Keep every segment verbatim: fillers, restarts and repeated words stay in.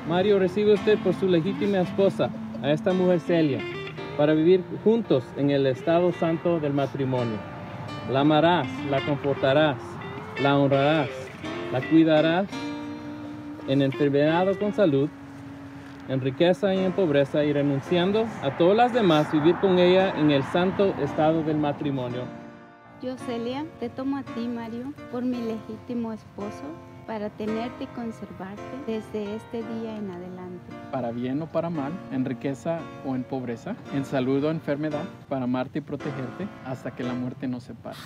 Mario, recibe usted por su legítima esposa a esta mujer Celia, para vivir juntos en el estado santo del matrimonio. La amarás, la confortarás, la honrarás, la cuidarás en enfermedad o con salud, en riqueza y en pobreza, y renunciando a todas las demás, vivir con ella en el santo estado del matrimonio. Yo, Celia, te tomo a ti, Mario, por mi legítimo esposo, para tenerte y conservarte desde este día en adelante. Para bien o para mal, en riqueza o en pobreza, en salud o enfermedad, para amarte y protegerte hasta que la muerte nos separe.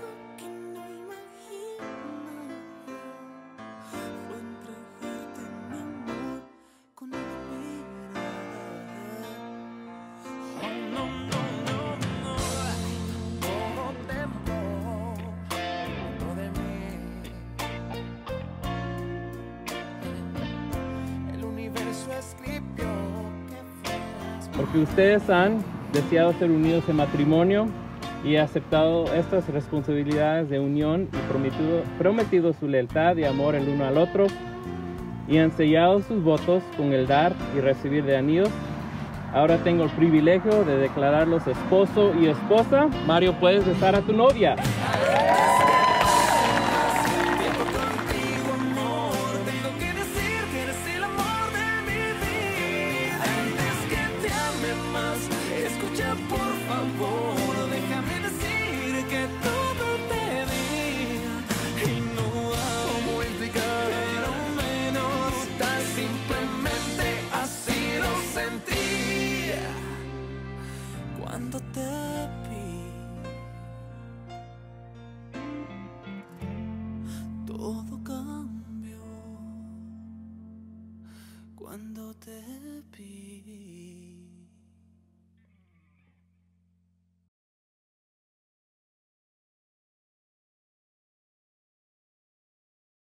Porque ustedes han deseado ser unidos en matrimonio y aceptado estas responsabilidades de unión y prometido, prometido su lealtad y amor el uno al otro, y han sellado sus votos con el dar y recibir de anillos, ahora tengo el privilegio de declararlos esposo y esposa. Mario, puedes besar a tu novia. Escucha, por favor, déjame decir que todo te diga y no hago explicar, pero menos tan simplemente así lo sentí cuando te vi. Todo cambió cuando te